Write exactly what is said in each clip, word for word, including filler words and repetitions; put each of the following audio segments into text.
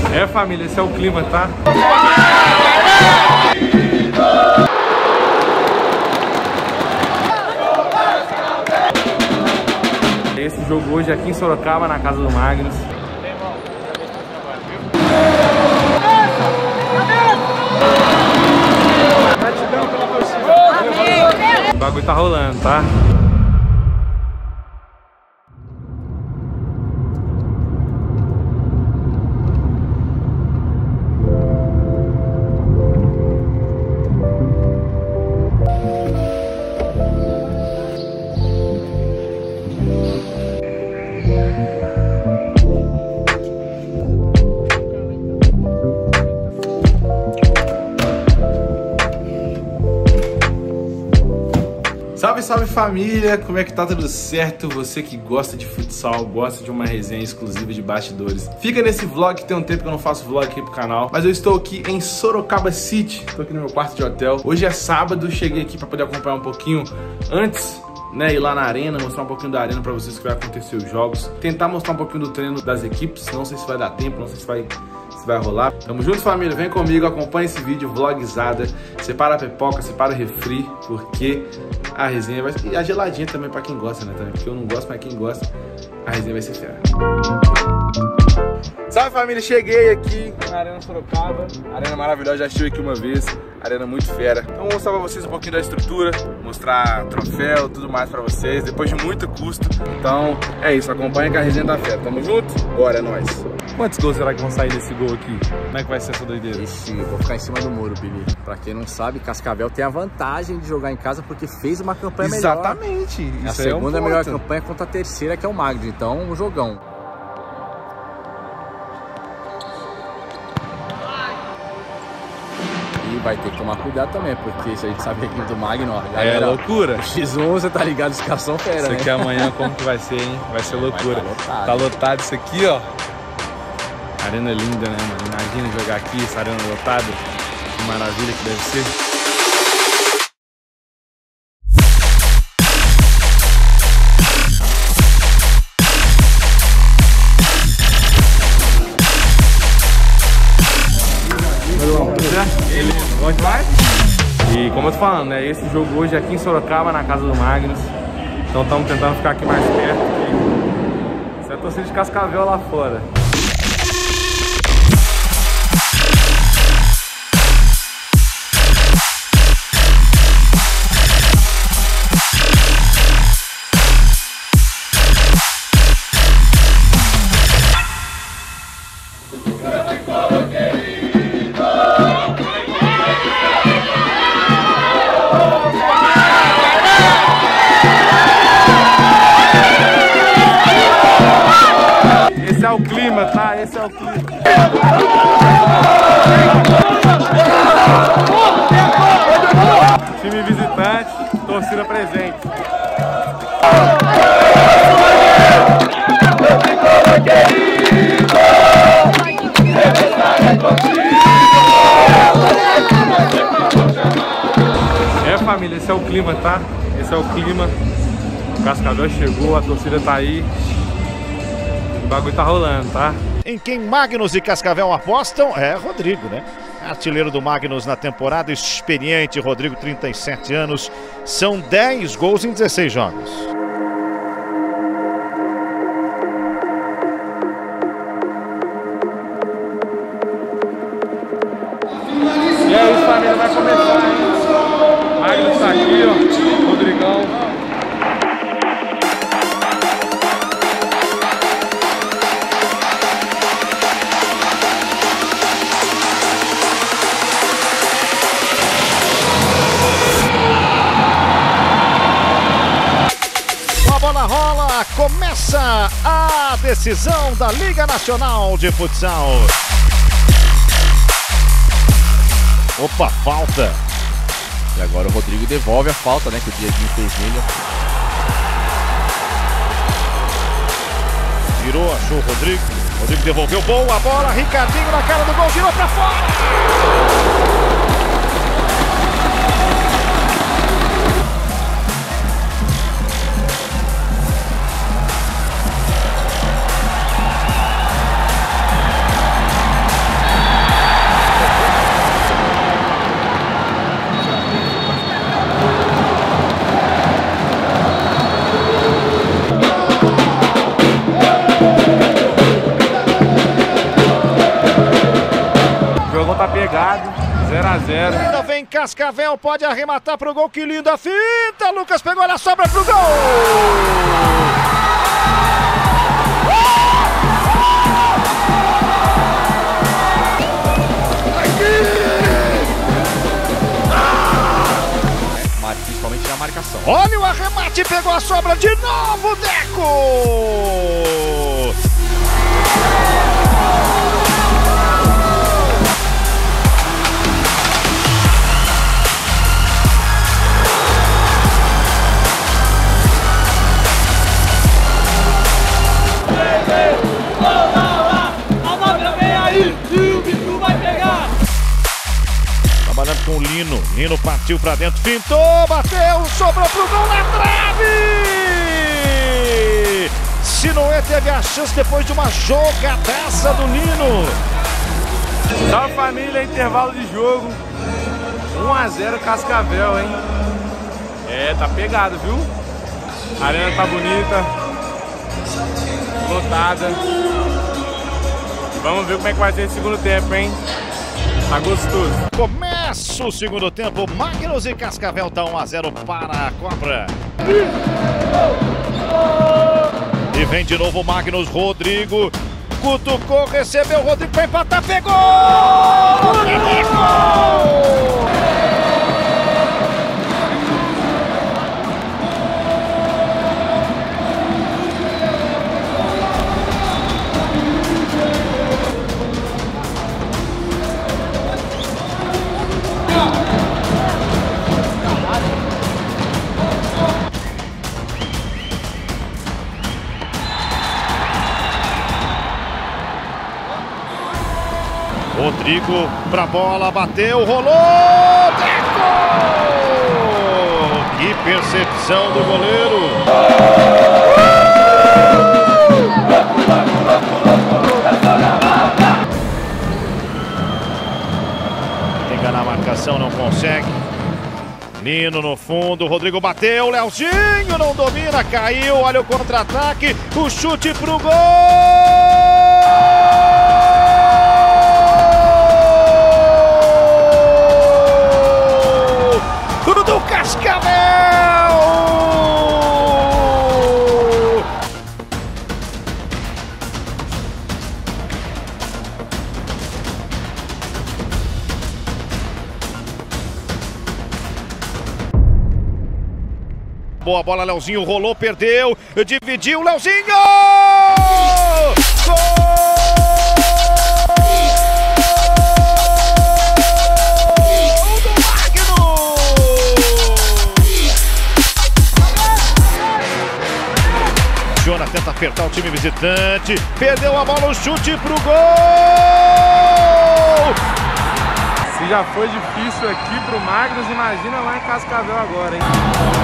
É, família, esse é o clima, tá? Esse jogo hoje aqui em Sorocaba, na casa do Magnus. O bagulho tá rolando, tá? Salve, salve família! Como é que tá? Tudo certo? Você que gosta de futsal, gosta de uma resenha exclusiva de bastidores, fica nesse vlog, que tem um tempo que eu não faço vlog aqui pro canal, mas eu estou aqui em Sorocaba City, tô aqui no meu quarto de hotel. Hoje é sábado, cheguei aqui pra poder acompanhar um pouquinho antes, né, ir lá na arena, mostrar um pouquinho da arena pra vocês que vai acontecer os jogos, tentar mostrar um pouquinho do treino das equipes, não sei se vai dar tempo, não sei se vai... se vai rolar. Tamo junto, família, vem comigo, acompanha esse vídeo, vlogzada, separa a pipoca, separa o refri, porque a resenha vai ser... E a geladinha também pra quem gosta, né, também, porque eu não gosto, mas quem gosta, a resenha vai ser fera. Salve, família, cheguei aqui na Arena Sorocaba, arena maravilhosa, já estive aqui uma vez, arena muito fera. Então vou mostrar pra vocês um pouquinho da estrutura, mostrar troféu, tudo mais pra vocês, depois de muito custo. Então é isso, acompanha que a resenha tá fera. Tamo junto? Bora, é nóis. Quantos gols será que vão sair desse gol aqui? Como é que vai ser essa doideira? Ixi, eu vou ficar em cima do muro, Billy. Pra quem não sabe, Cascavel tem a vantagem de jogar em casa porque fez uma campanha melhor. Exatamente. Isso a isso segunda é um melhor campanha contra a terceira, que é o Magnus. Então, um jogão. E vai ter que tomar cuidado também, porque se a gente sabe que a equipe do Magnus, ó, galera, é loucura. O X um, você tá ligado, os caras são fera, isso né? aqui amanhã como que vai ser, hein? Vai ser loucura. Vai tá lotado. Tá lotado isso aqui, ó. Arena linda, né, mano? Imagina jogar aqui, essa arena lotada. Que maravilha que deve ser. Ele, bom demais? E como eu tô falando, né? Esse jogo hoje aqui em Sorocaba, na casa do Magnus. Então estamos tentando ficar aqui mais perto. Isso é a torcida de Cascavel lá fora. Esse é o clima, tá? Esse é o clima. Time visitante, torcida presente. É, família, esse é o clima, tá? Esse é o clima. O Cascavel chegou, a torcida tá aí. O bagulho tá rolando, tá? Em quem Magnus e Cascavel apostam é Rodrigo, né? Artilheiro do Magnus na temporada, experiente, Rodrigo, trinta e sete anos. São dez gols em dezesseis jogos. E é isso, família, vai começar, hein? Magnus tá aqui, ó. Rodrigão. Rola, começa a decisão da Liga Nacional de Futsal. Opa, falta. E agora o Rodrigo devolve a falta, né, que o Dieguinho fez nele. Virou, achou o Rodrigo. Rodrigo devolveu, boa bola, Ricardinho na cara do gol, girou pra fora. pegado, zero a zero. Ainda vem Cascavel, pode arrematar pro gol, que linda finta, Lucas pegou, ela sobra pro gol! Principalmente na marcação. Olha o arremate, pegou a sobra de novo, Deco! Trabalhando com o Lino, Lino partiu pra dentro, fintou, bateu, sobrou pro gol na trave! Sinoé teve a chance depois de uma jogadaça do Lino. Salve família, intervalo de jogo, um a zero Cascavel, hein? É, tá pegado, viu? A arena tá bonita, lotada. Vamos ver como é que vai ser esse segundo tempo, hein? Tá gostoso. Começa o segundo tempo, Magnus e Cascavel tá um a zero para a Cobra. E vem de novo o Magnus, Rodrigo cutucou, recebeu, Rodrigo pra empatar, pegou! Pegou! Rodrigo pra bola, bateu, rolou, Deco! Que percepção do goleiro! Tem que enganar a marcação, não consegue. Nino no fundo, Rodrigo bateu, Leozinho não domina, caiu, olha o contra-ataque, o chute pro gol! Do Cascavel! Boa bola, Leozinho rolou, perdeu, dividiu, Leozinho! Gol! Tenta apertar o time visitante, perdeu a bola, o chute pro gol! Se já foi difícil aqui pro Magnus, imagina lá em Cascavel agora, hein?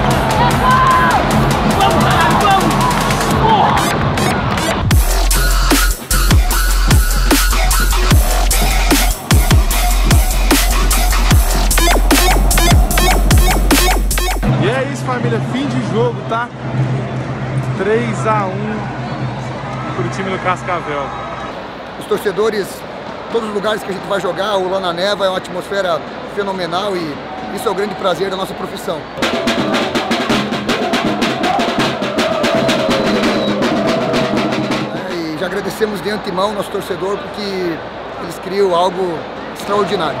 Vamos, caralho, vamos! E é isso, família, fim de jogo, tá? três a um pro time do Cascavel. Os torcedores, todos os lugares que a gente vai jogar, o Lá na Neva é uma atmosfera fenomenal e isso é o grande prazer da nossa profissão. É, e já agradecemos de antemão ao nosso torcedor porque eles criam algo extraordinário.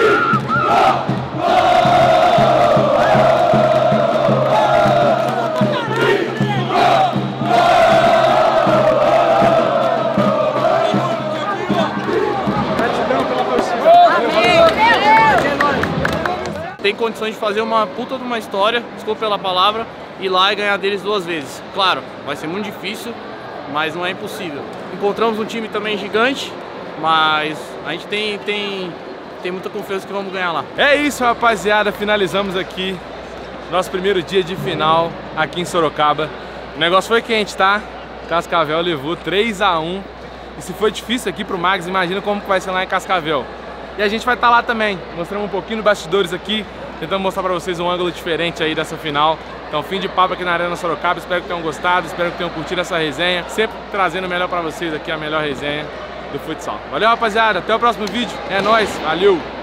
Tem condições de fazer uma puta de uma história, desculpa pela palavra, ir lá e ganhar deles duas vezes. Claro, vai ser muito difícil, mas não é impossível. Encontramos um time também gigante, mas a gente tem, tem, tem muita confiança que vamos ganhar lá. É isso, rapaziada, finalizamos aqui nosso primeiro dia de final aqui em Sorocaba. O negócio foi quente, tá? Cascavel levou três a um. E se foi difícil aqui pro Magnus, imagina como vai ser lá em Cascavel. E a gente vai estar lá também, mostrando um pouquinho dos bastidores aqui, tentando mostrar pra vocês um ângulo diferente aí dessa final. Então, fim de papo aqui na Arena Sorocaba, espero que tenham gostado, espero que tenham curtido essa resenha. Sempre trazendo o melhor pra vocês aqui, a melhor resenha. do futsal. Valeu, rapaziada. Até o próximo vídeo. É nóis. Valeu.